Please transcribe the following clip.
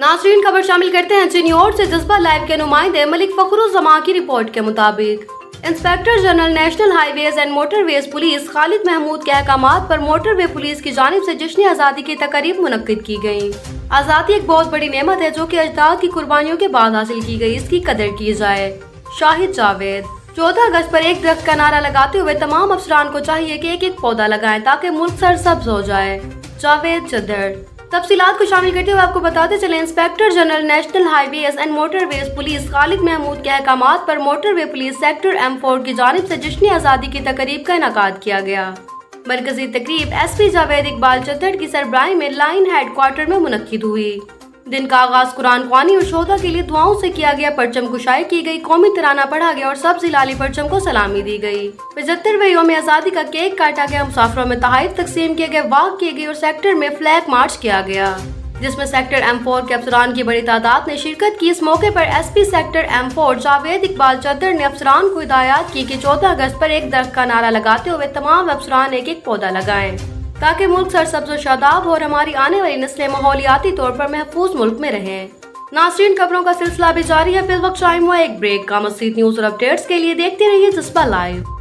नाज़रीन, खबर शामिल करते हैं चीनी ओर से। जज्बा लाइव के नुमाइंदे मलिक फखरुज़्ज़मा की रिपोर्ट के मुताबिक inspector general national highways and motorways police Khalid Mahmood के अहकामात पर मोटरवे पुलिस की जानिब से जश्न आज़ादी की तकरीब मुनक्किद की गयी। आज़ादी एक बहुत बड़ी नेमत है जो कि अजदाद की कुर्बानियों के बाद हासिल की गई, इसकी कदर की जाए। शाहिद जावेद। 14 अगस्त पर एक दरख्त का नारा लगाते हुए तमाम अफसरान को चाहिए कि एक एक पौधा लगाएं ताकि मुल्क सरसब्ज हो जाए। जावेद चदर। तफसीलात को शामिल करते हुए आपको बताते चले, inspector general national highways and motorways police Khalid Mahmood के अहकामात पर मोटरवे पुलिस सेक्टर M4 की जानिब से जश्न आज़ादी की तकरीब का इनाकाद किया गया। मरकजी तकरीब SP जावेद इकबाल चद्दड़ की सरबराही में लाइन हेडक्वार्टर में मुनक्किद हुई। दिन का आगाज कुरान ख्वानी और शोहदा के लिए दुआओं से किया गया। परचम कुशाई की गई, कौमी तराना पढ़ा गया और सब्ज़ी लाली परचम को सलामी दी गई। 75वें यौम आज़ादी का केक काटा गया, मुसाफिरों में तोहफे तकसीम किए गए, वाक किए गए और सेक्टर में फ्लैग मार्च किया गया, जिसमें सेक्टर M4 के अफसरान की बड़ी तादाद ने शिरकत की। इस मौके पर SP sector M4 Javed Iqbal Chadhar ने अफसरान को हिदायत की कि 14 अगस्त पर एक दरख्त का नारा लगाते हुए तमाम अफसरान एक एक पौधा लगाएं ताकि मुल्क सरसब्ज और शादाब हो और हमारी आने वाली नस्लें माहौलियाती तौर पर महफूज मुल्क में रहें। नाज़रीन, खबरों का सिलसिला भी जारी है। फिल वक्त टाइम हुआ एक ब्रेक का। मज़ीद न्यूज़ और अपडेट्स के लिए देखते रहिए जज्बा लाइव।